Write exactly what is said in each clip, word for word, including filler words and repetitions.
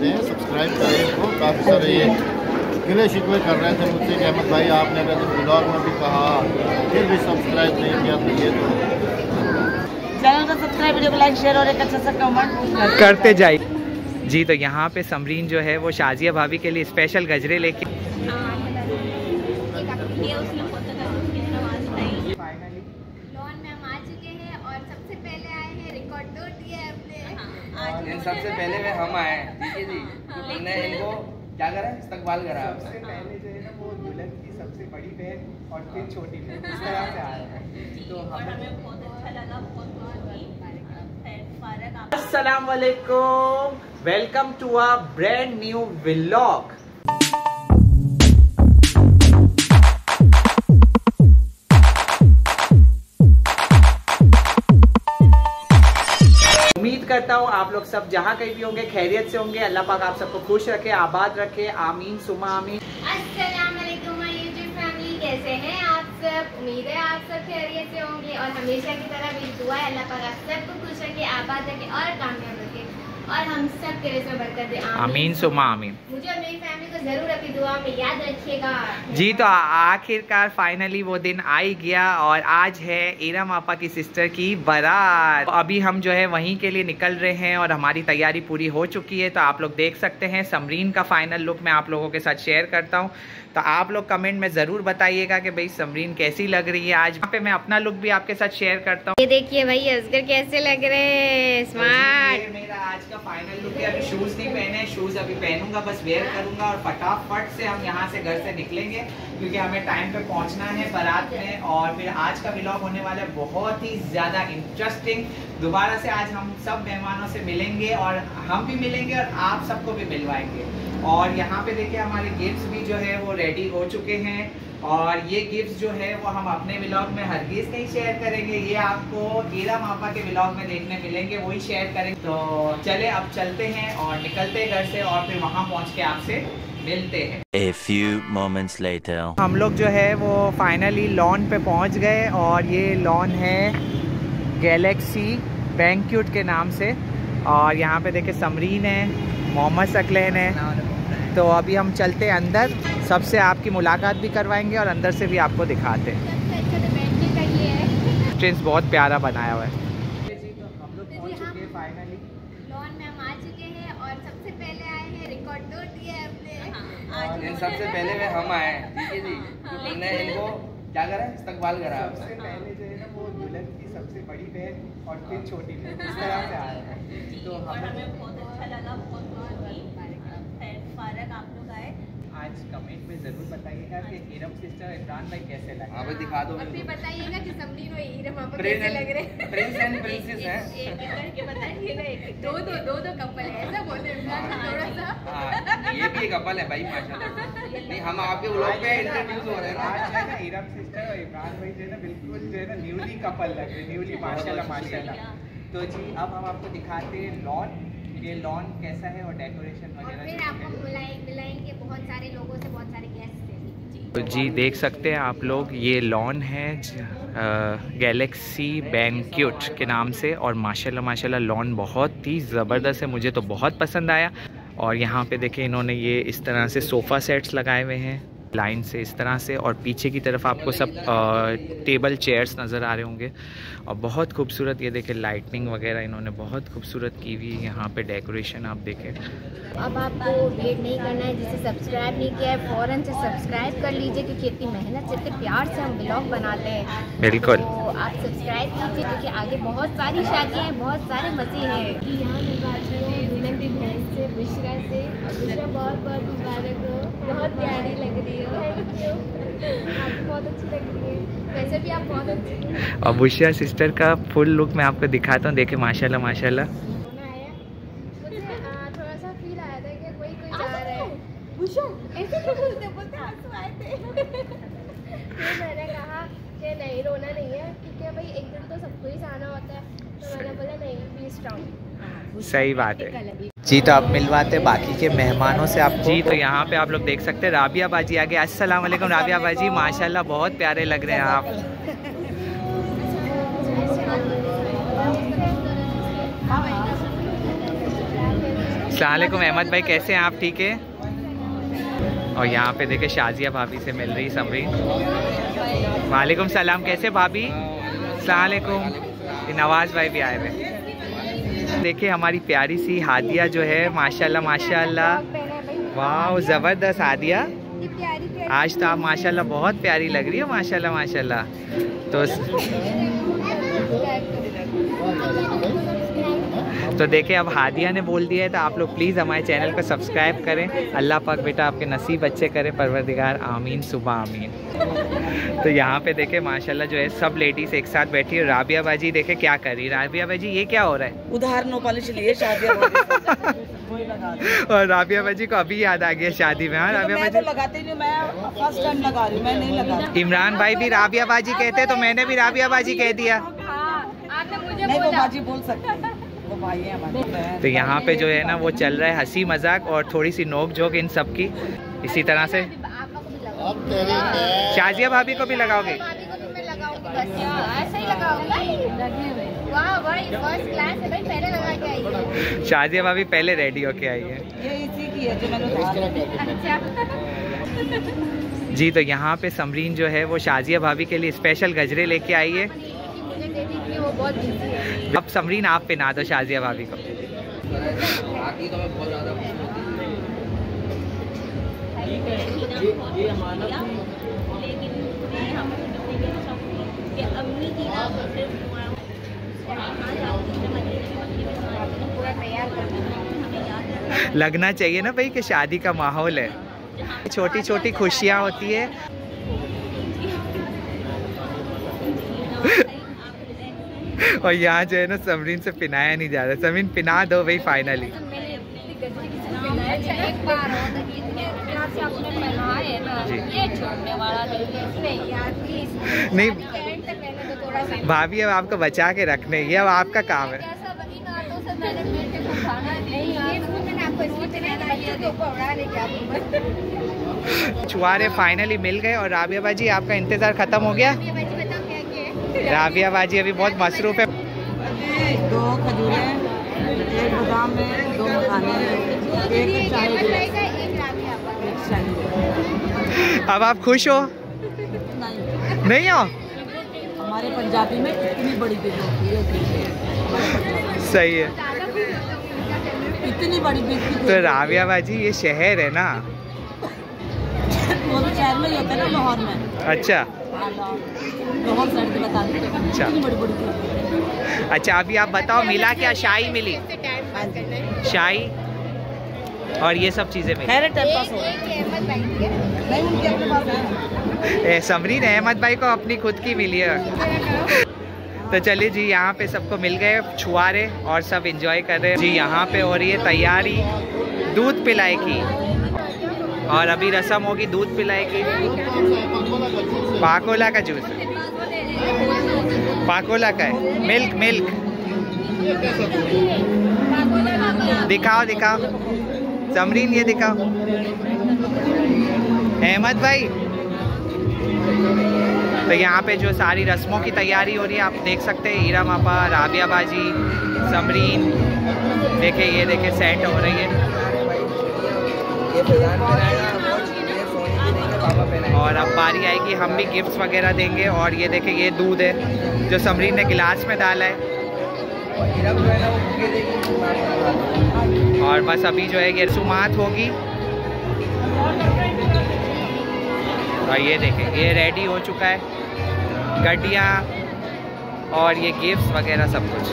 दें, सब्सक्राइब करें इनको। काफ़ी सारे ये गिले शिकवे कर रहे थे मुझसे कि अहमद भाई आपने अगर तो ब्लॉग में भी कहा फिर भी सब्सक्राइब नहीं किया, तो ये तो चैनल को सब्सक्राइब, वीडियो को लाइक शेयर और एक अच्छा सा कमेंट करते जाइए जी। तो यहाँ पे समरीन जो है वो शाजिया भाभी के लिए स्पेशल गजरे लेके सबसे पहले में हम आए, ठीक है जी। हमने इनको क्या करा, इस्तकबाल करा। सबसे पहले जो है ना वो दुल्हन की सबसे बड़ी बहन और फिर छोटी बहन, इस तरह से आए हैं। तो हमें बहुत अच्छा लगा, बहुत बहुत। अस्सलाम वालेकुम, welcome to a brand new vlog. उम्मीद करता हूँ आप लोग सब जहाँ कहीं भी होंगे खैरियत से होंगे। अल्लाह पाक आप सबको खुश रखे, आबाद रखे, आमीन सुमा आमीन। अस्सलाम वालेकुम यूट्यूब फैमिली, कैसे हैं आप सब? उम्मीद है आप सब खैरियत से होंगे और हमेशा की तरह मेरी दुआ है अल्लाह पाक आप सबको खुश रखे, आबाद रखे और कामयाब रखे और हम सब के रिज़्क़ में बरकत दे, आमीन सुमा आमीन। मुझे और मेरी फैमिली को जरूर अपनी दुआ में याद रखिएगा जी। तो आखिरकार फाइनली वो दिन आ ही गया और आज है इरम आपा की सिस्टर की बारात। अभी हम जो है वहीं के लिए निकल रहे हैं और हमारी तैयारी पूरी हो चुकी है। तो आप लोग देख सकते हैं समरीन का फाइनल लुक मैं आप लोगों के साथ शेयर करता हूँ। तो आप लोग कमेंट में ज़रूर बताइएगा कि भाई समरीन कैसी लग रही है। आज यहाँ पे मैं अपना लुक भी आपके साथ शेयर करता हूँ। ये देखिए भाई असगर कैसे लग रहे हैं, स्मार्ट। ये मेरा आज का फाइनल लुक है। अभी शूज़ नहीं पहने, शूज़ अभी पहनूंगा, बस वेयर करूंगा और फटाफट से हम यहाँ से घर से निकलेंगे क्योंकि हमें टाइम पे पहुँचना है बारात में। और फिर आज का व्लॉग होने वाला है बहुत ही ज़्यादा इंटरेस्टिंग। दोबारा से आज हम सब मेहमानों से मिलेंगे और हम भी मिलेंगे और आप सबको भी मिलवाएंगे। और यहाँ पे देखिए हमारे गिफ्ट्स भी जो है वो रेडी हो चुके हैं और ये गिफ्ट्स जो है वो हम अपने व्लॉग में हरगिज़ नहीं शेयर करेंगे। ये आपको इरम आपा के व्लॉग में देखने मिलेंगे, वही शेयर करेंगे। तो चले अब चलते हैं और निकलते हैं घर से और फिर वहाँ पहुँच के आपसे मिलते हैं। A few moments later. हम लोग जो है वो फाइनली लॉन पे पहुँच गए और ये लॉन है गैलेक्सी बैंक्वेट के नाम से। और यहाँ पे देखिए समरीन है, मोहम्मद सकलैन है। तो अभी हम चलते हैं अंदर, सबसे आपकी मुलाकात भी करवाएंगे और अंदर से भी आपको दिखाते हैं। एंट्रेंस बहुत प्यारा बनाया हुआ है। तो हम लोग पहुंच चुके हैं फाइनली लॉन में हम आ चुके हैं और सबसे पहले आए हैं रिकॉर्ड तोड़ दिया हमने। सबसे पहले में हम आए, ठीक है जी। हमने इनको क्या करा, इस्तकबाल करा। सबसे पहले जो है ना वो दुल्हन की सबसे बड़ी बहन और फिर छोटी बहन, इस तरह से आए हैं। तो हमें बहुत अच्छा लगा, बहुत बहुत आप लोग आए। आज कमेंट में जरूर बताइएगा कि इरम सिस्टर इमरान भाई कैसे लगे। हाँ भाई दिखा दो। और फिर बताइएगा कि समरीन और इरम आपको कैसे लग रहे हैं। प्रिंस एंड प्रिंसेस हैं। एक एक करके बताइएगा, दो दो दो दो कपल है ऐसा बोले इमरान थोड़ा सा। हाँ ये भी एक कपल है भाई माशाल्लाह। नहीं हम आपके व्लॉग पे इंट्रोड्यूस हो रहे हैं ना। आज जो है ना इरम सिस्टर और इमरान भाई जो है ना बिल्कुल जो है ना न्यूली कपल लग रहे, न्यूली माशाल्लाह माशाल्लाह। तो जी अब हम आपको दिखाते हैं लॉन, ये लॉन कैसा है और डेकोरेशन और वगैरह। फिर आपको बुलाएं मिलाएंगे बहुत सारे लोगों से, बहुत सारे गेस्ट से। तो जी देख सकते हैं आप लोग ये लॉन है गैलेक्सी बैंक्वेट के नाम से और माशाल्लाह माशाल्लाह लॉन बहुत ही ज़बरदस्त है, मुझे तो बहुत पसंद आया। और यहाँ पे देखिए इन्होंने ये इस तरह से सोफ़ा सेट्स लगाए हुए हैं लाइन से इस तरह से और पीछे की तरफ आपको सब आ, टेबल चेयर्स नज़र आ रहे होंगे और बहुत खूबसूरत ये देखें लाइटनिंग वगैरह इन्होंने बहुत खूबसूरत की हुई यहाँ पे डेकोरेशन आप देखें। अब आपको वेट नहीं करना है, जिसे सब्सक्राइब नहीं किया है फ़ौरन से सब्सक्राइब कर लीजिए क्योंकि इतनी मेहनत से इतने प्यार से हम व्लॉग बनाते हैं। बिल्कुल तो आप सब्सक्राइब कीजिए क्योंकि आगे बहुत सारी शादियाँ हैं, बहुत सारे मज़े हैं। कि यहाँ मैं बात करूँ दुल्हन की बहन से, बुशरा से, और बुशरा बहुत बहुत मुबारक हो, बहुत प्यारी लग रही हो, आप बहुत अच्छी लग रही है, वैसे भी आप बहुत अच्छी हैं। और बुशरा सिस्टर का फुल लुक मैं आपको दिखाता हूँ, देखें माशाल्लाह माशाल्लाह। मुझे थोड़ा सा फील आया था कि कोई कोई जा रहा है, बुशरा ऐसे क्यों बोलते बोलते आंसू आए थे। फिर मैंने कहा कि नहीं रोना नहीं है क्योंकि भाई एक दिन तो सबको ही जाना होता है, तो मैंने बोला नहीं बी स्ट्रॉन्ग। सही बात है जी। तो आप मिलवाते बाकी के मेहमानों से आप जी। तो यहाँ पे आप लोग देख सकते हैं राबिया बाजी आगे। अस्सलाम वालेकुम राबिया बाजी, माशाल्लाह बहुत प्यारे लग रहे हैं आप। अस्सलामुअलैकुम अहमद भाई, कैसे हैं आप? ठीक है। और यहाँ पे देखे शाजिया भाभी से मिल रही समरीन। वालेकुम सलाम, कैसे भाभी? अस्सलामुअलैकुम। नवाज भाई भी आए हुए। देखिए हमारी प्यारी सी हादिया जो है, माशाल्लाह माशाल्लाह, वाह ज़बरदस्त हादिया। आज तो आप माशाल्लाह बहुत प्यारी लग रही हो, माशाल्लाह माशाल्लाह। तो तो देखिए अब हादिया ने बोल दिया है तो आप लोग प्लीज़ हमारे चैनल को सब्सक्राइब करें। अल्लाह पाक बेटा आपके नसीब अच्छे करे, परवरदिगार आमीन सुबह आमीन। तो यहाँ पे देखे माशाल्लाह जो है सब लेडीज एक साथ बैठी है। राबिया बाजी देखे क्या कर रही है। राबिया बाजी ये क्या हो रहा है? उधार नो पॉलिश लिए शादी और राबिया बाजी को अभी याद आ गया शादी में। हाँ राबिया बाजी तो लगाती नहीं, मैं फर्स्ट टाइम लगा रही हूँ, मैं नहीं लगा। इमरान भाई भी राबिया बाजी कहते तो मैंने भी राबिया बाजी कह दिया। नहीं वो बाजी बोल सकते हैं, वो भाई है हमारे। तो यहाँ पे जो है ना वो चल रहा है हंसी मजाक और थोड़ी सी नोक झोंक इन सब की। इसी तरह से शाजिया भाभी को भी लगाओगे? ऐसा ही लगाऊंगा। वाह भाई फर्स्ट क्लास है भाई, पहले लगा के आई है। शाजिया भाभी पहले रेडी होके आई है। ये इसी की है जो मैंने। अच्छा जी तो यहाँ पे समरीन जो है वो शाजिया भाभी के लिए स्पेशल गजरे लेके आई है। वो बहुत बिजी है। अब समरीन आप पे ना दो शाजिया भाभी को। बाकी तो मैं बहुत ज़्यादा लगना चाहिए ना भाई कि शादी का माहौल है, छोटी छोटी खुशियाँ होती है। और यहाँ जो है ना समरीन से पिनाया नहीं जा रहा। समरीन पिना दो भाई फाइनली। नहीं भाभी अब आपको बचा के रखने, ये अब आपका काम है। छुआरे फाइनली मिल गए और राबिया बाजी आपका इंतजार खत्म हो गया। राबिया बाजी अभी बहुत मसरूफ है। दो खजूरें, एक बादाम में, दो मखाने, एक चाय। अब आप खुश हो? नहीं नहीं हो? हमारे पंजाबी में इतनी बड़ी बीज होती है। सही है। इतनी बड़ी बीज। तो राबिया बाजी ये शहर है ना? वो भी शहर में ही होता है ना, लाहौर में। अच्छा लाहौर साइड के बता दें। अच्छा बड़ी बड़ी। अच्छा अभी आप बताओ मिला क्या? शाही मिली, शाही और ये सब चीजें मिली। नहीं उनके अपने पास है। ए, समरीन अहमद भाई को अपनी खुद की मिली है। तो चलिए जी यहाँ पे सबको मिल गए छुआरे और सब एंजॉय कर रहे हैं जी। यहाँ पे हो रही है तैयारी दूध पिलाए की, और अभी रस्म होगी दूध पिलाए की। पाकोला का जूस, पाकोला का है, मिल्क मिल्क। दिखाओ दिखाओ समरीन, ये दिखाओ अहमद भाई। तो यहाँ पे जो सारी रस्मों की तैयारी हो रही है आप देख सकते हैं। हीरा मापा, राबिया बाजी, समरीन, देखे ये देखे सेट हो रही है। और अब बारी आएगी हम भी गिफ्ट्स वगैरह देंगे। और ये देखे ये दूध है जो समरीन ने गिलास में डाला है। और बस अभी जो है ये रसूमात होगी। और ये देखें ये रेडी हो चुका है, गड्डियाँ और ये गिफ्ट्स वगैरह सब कुछ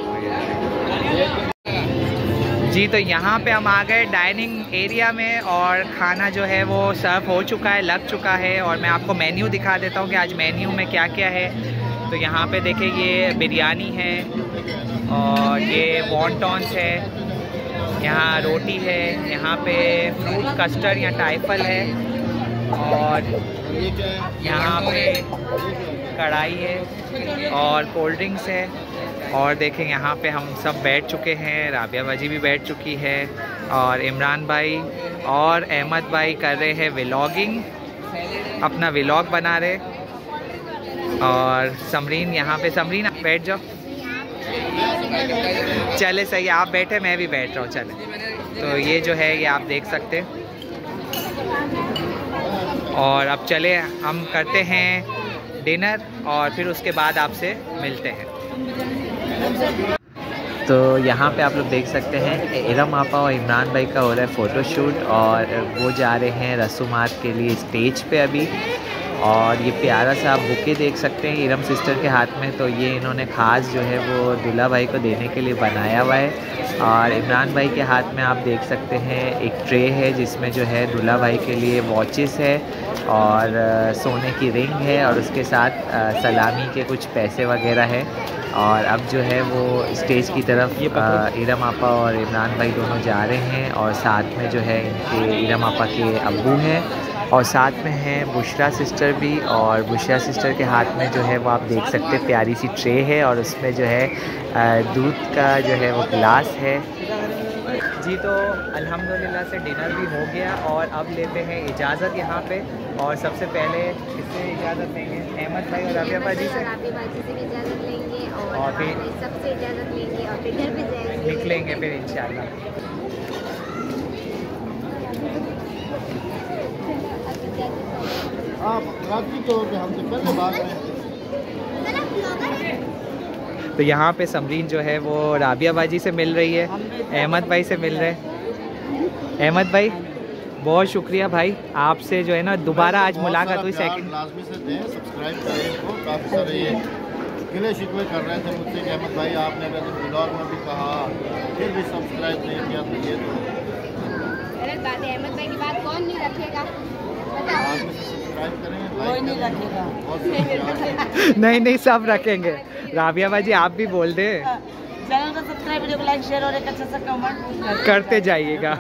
जी। तो यहाँ पे हम आ गए डाइनिंग एरिया में और खाना जो है वो सर्व हो चुका है, लग चुका है। और मैं आपको मेन्यू दिखा देता हूँ कि आज मेन्यू में क्या क्या है। तो यहाँ पे देखिए ये बिरयानी है और ये वॉन्टॉन्स है, यहाँ रोटी है, यहाँ पे फ्रूट कस्टर्ड या टाइफल है, और यहाँ पे कढ़ाई है और कोल्ड ड्रिंक्स है। और देखें यहाँ पे हम सब बैठ चुके हैं, राबिया बाजी भी बैठ चुकी है और इमरान भाई और अहमद भाई कर रहे हैं व्लॉगिंग, अपना व्लॉग बना रहे। और समरीन यहाँ पे, समरीन आप बैठ जाओ। चले सही, आप बैठे मैं भी बैठ रहा हूँ। चले तो ये जो है ये आप देख सकते हैं। और अब चले हम करते हैं डिनर और फिर उसके बाद आपसे मिलते हैं। तो यहाँ पे आप लोग देख सकते हैं इरम आपा और इमरान भाई का हो रहा है फ़ोटोशूट और वो जा रहे हैं रसूमात के लिए स्टेज पे अभी। और ये प्यारा सा आप बुके देख सकते हैं इरम सिस्टर के हाथ में, तो ये इन्होंने ख़ास जो है वो दूल्हा भाई को देने के लिए बनाया हुआ है। और इमरान भाई के हाथ में आप देख सकते हैं एक ट्रे है जिसमें जो है दूल्हा भाई के लिए वॉचेस है और सोने की रिंग है और उसके साथ सलामी के कुछ पैसे वगैरह है। और अब जो है वो स्टेज की तरफ इरम आपा और इमरान भाई दोनों जा रहे हैं और साथ में जो है इनके इरम आपा के अब्बू हैं और साथ में है बुशरा सिस्टर भी। और बुशरा सिस्टर के हाथ में जो है वो आप देख सकते हैं प्यारी सी ट्रे है और उसमें जो है दूध का जो है वो गिलास है जी। तो अल्हम्दुलिल्लाह से डिनर भी हो गया और अब लेते हैं इजाज़त यहाँ पे। और सबसे पहले इससे इजाज़त लेंगे अहमद भाई और राबिया बाजी से, इजाज़त लेंगे और, और फिर सबसे इजाज़त लेंगे और फिर घर पे जाएंगे, निकलेंगे फिर इंशाल्लाह। आप रात्रि तौर पे हमसे पहले बात में। तो यहाँ पे समरीन जो है वो राबिया बाजी से मिल रही है, अहमद भाई से मिल रहे हैं। अहमद भाई बहुत शुक्रिया भाई, आपसे जो है ना दोबारा आज मुलाकात हुई। सेकंड लाजमी से दें, सब्सक्राइब करें इनको। काफ़ी सारे ये गिले शिकवे कर रहे थे मुझसे कि अहमद भाई आपने अगर ब्लॉग में भी कहा फिर भी सब्सक्राइब नहीं किया तो ये तो गलत बात है। अहमद भाई की बात कौन नहीं रखेगा? सब्सक्राइब करें, कोई नहीं रखेगा। नहीं नहीं सब रखेंगे। राबिया बाजी आप भी बोल दे, चैनल को सब्सक्राइब, वीडियो को लाइक शेयर और एक अच्छा सा कमेंट करते जाइएगा।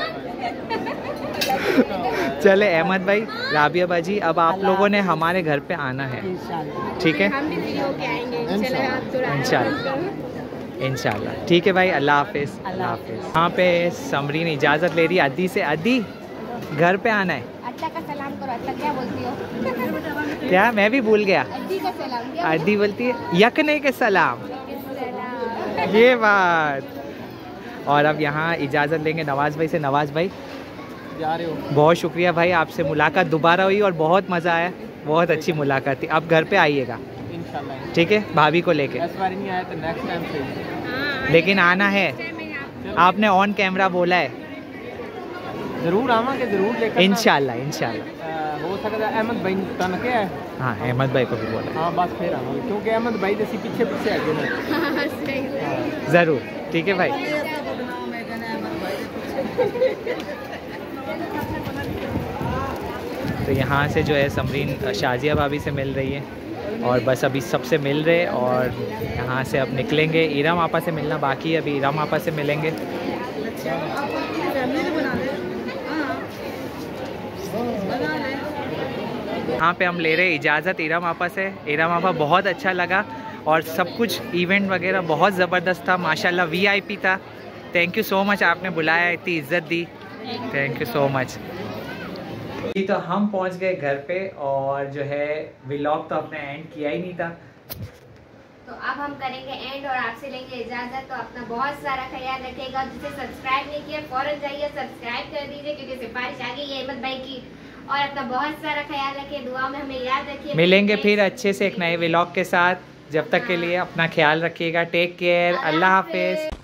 चले अहमद भाई, राबिया बाजी, अब आप लोगों ने हमारे घर पे आना है, ठीक है? हम भी फ्री होके आएंगे इंशाल्लाह। इंशाल्लाह इंशाल्लाह ठीक है भाई, अल्लाह हाफिज़। अल्लाह हाफिज़। यहाँ पे समरीन इजाज़त ले रही है अद्दी से। अद्दी घर पे आना है। अल्लाह का सलाम करो। अल्लाह क्या बोलती हो? क्या मैं भी भूल गया। अद्दी का सलाम क्या अद्दी बोलती है यकने के सलाम। ये बात। और अब यहाँ इजाज़त लेंगे नवाज़ भाई से। नवाज़ भाई जा रहे हो? बहुत शुक्रिया भाई, आपसे मुलाकात दोबारा हुई और बहुत मज़ा आया, बहुत अच्छी मुलाकात थी। आप घर पे आइएगा इंशाल्लाह, ठीक है, भाभी को लेके। इस बार नहीं आया तो नेक्स्ट टाइम से, लेकिन आना है, आपने ऑन कैमरा बोला है। जरूर आवांगे, जरूर लेकर इंशाल्लाह इंशाल्लाह। हो सकता है अहमद भाई तन के है। हाँ अहमद भाई को भी बोला। हाँ बस फिर आवांगे क्योंकि अहमद भाई जैसी पीछे पीछे आगे ना। ज़रूर ठीक है भाई। तो यहाँ से जो है समरीन शाजिया भाभी से मिल रही है और बस अभी सबसे मिल रहे और यहाँ से अब निकलेंगे। इरम आपा से मिलना बाकी है, अभी इरम आपा से मिलेंगे। यहाँ पे हम ले रहे इजाज़त इरम आपा से। इरम आपा बहुत अच्छा लगा और सब कुछ इवेंट वगैरह बहुत ज़बरदस्त था माशाल्लाह, वीआईपी था। थैंक यू सो मच, आपने बुलाया, इतनी इज़्ज़त दी, thank you so much ji. तो हम पहुँच गए घर पे और जो है व्लॉग तो अपने एंड किया ही नहीं था, तो अब हम करेंगे एंड और आपसे लेंगे इजाज़त। तो अपना बहुत सारा ख्याल रखिएगा। जिसे सब्सक्राइब नहीं किया फ़ौरन जाइए सब्सक्राइब कर दीजिए क्योंकि सिफारिश आ गई है अहमद भाई की। और अपना बहुत सारा ख्याल रखिए, दुआ में हमें याद रखिए। मिलेंगे फिर अच्छे से एक नए व्लॉग के साथ। जब तक के लिए अपना ख्याल रखिएगा। टेक केयर, अल्लाह हाफिज़।